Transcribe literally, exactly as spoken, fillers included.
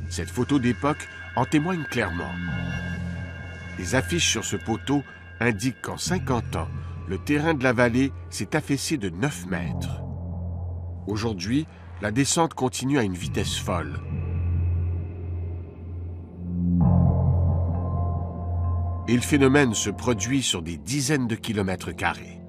Cette photo d'époque en témoigne clairement. Les affiches sur ce poteau indiquent qu'en cinquante ans, le terrain de la vallée s'est affaissé de neuf mètres. Aujourd'hui, la descente continue à une vitesse folle. Et le phénomène se produit sur des dizaines de kilomètres carrés.